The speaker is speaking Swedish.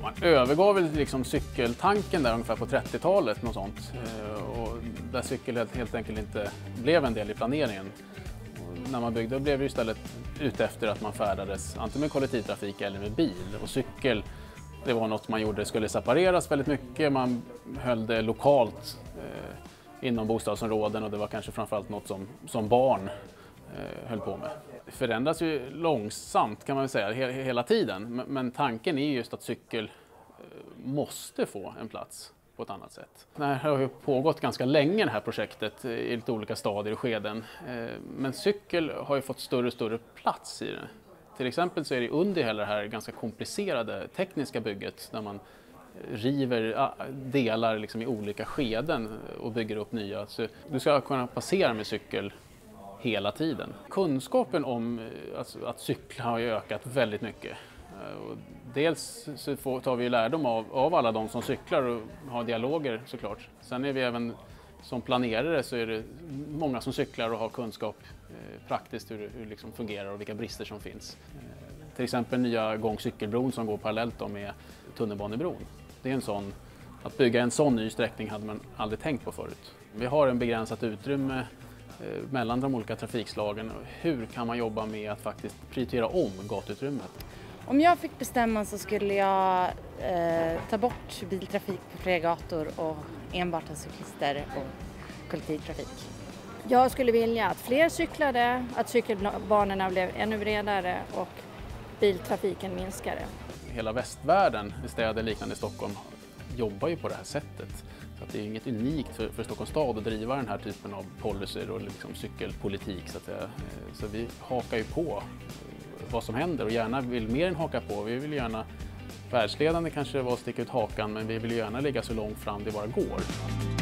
Man övergav väl liksom cykeltanken där ungefär på 30-talet, något sånt. Och där cykel helt enkelt inte blev en del i planeringen. Och när man byggde blev det istället ute efter att man färdades antingen med kollektivtrafik eller med bil. Och cykel, det var något man gjorde, skulle separeras väldigt mycket. Man höll det lokalt inom bostadsområden och det var kanske framförallt något som barn höll på med. Det förändras ju långsamt kan man säga hela tiden, men tanken är just att cykel måste få en plats på ett annat sätt. Det här har ju pågått ganska länge det här projektet i lite olika stadier och skeden, men cykel har ju fått större och större plats i det. Till exempel så är det under hela det här ganska komplicerade tekniska bygget där man river delar liksom i olika skeden och bygger upp nya. Så du ska kunna passera med cykel hela tiden. Kunskapen om att cykla har ju ökat väldigt mycket. Och dels så tar vi lärdom av alla de som cyklar och har dialoger såklart. Sen är vi även som planerare så är det många som cyklar och har kunskap praktiskt hur det liksom fungerar och vilka brister som finns. Till exempel nya gångcykelbron som går parallellt med tunnelbanebron. Det är att bygga en sån ny sträckning hade man aldrig tänkt på förut. Vi har en begränsat utrymme mellan de olika trafikslagen. Hur kan man jobba med att faktiskt prioritera om gatuutrymmet? Om jag fick bestämma så skulle jag ta bort biltrafik på fler gator och enbart ha cyklister och kollektivtrafik. Jag skulle vilja att fler cyklade, att cykelbanorna blev ännu bredare och biltrafiken minskade. Hela västvärlden i städer liknande Stockholm jobbar ju på det här sättet. Så att det är inget unikt för Stockholms stad att driva den här typen av policyer och liksom cykelpolitik. Så vi hakar ju på vad som händer och gärna vill mer än haka på. Vi vill gärna världsledande kanske vara att sticka ut hakan, men vi vill gärna ligga så långt fram det bara går.